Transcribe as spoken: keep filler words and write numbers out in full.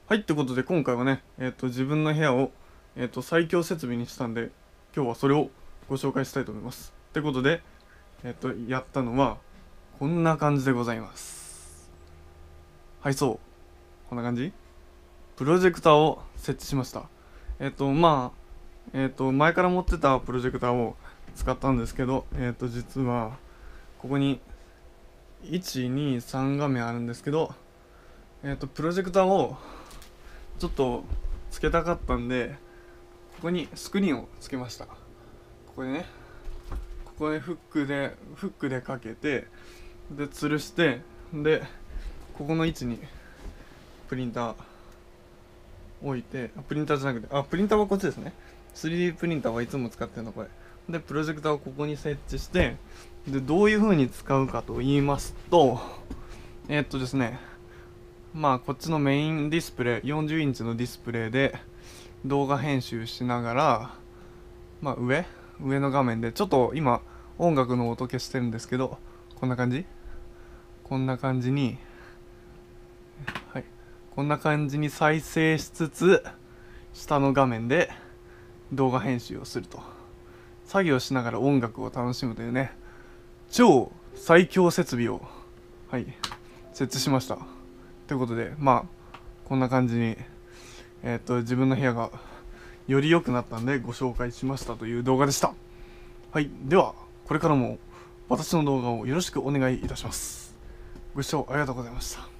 はい、ってことで今回はね、えっと、自分の部屋を、えっと、最強設備にしたんで、今日はそれをご紹介したいと思います。ってことで、えっと、やったのは、こんな感じでございます。はい、そう。こんな感じプロジェクターを設置しました。えっと、まあ、えっと、前から持ってたプロジェクターを使ったんですけど、えっと、実は、ここに、いち、に、さん画面あるんですけど、えっと、プロジェクターを、ちょっとつけたかったんで、ここにスクリーンをつけました。ここでね、ここでフックでフックでかけて、で吊るして、でここの位置にプリンター置いて、あプリンターじゃなくて、あプリンターはこっちですね。 スリーディー プリンターはいつも使ってるのこれで、プロジェクターをここに設置して、でどういう風に使うかと言いますと、えー、っとですねまあこっちのメインディスプレイ、よんじゅうインチのディスプレイで動画編集しながら、まあ上上の画面でちょっと今音楽の音消してるんですけど、こんな感じこんな感じにはいこんな感じに再生しつつ、下の画面で動画編集をすると、作業しながら音楽を楽しむというね、超最強設備をはい設置しました。ということで、まあこんな感じにえっと自分の部屋がより良くなったんでご紹介しましたという動画でした。はい、ではこれからも私の動画をよろしくお願いいたします。ご視聴ありがとうございました。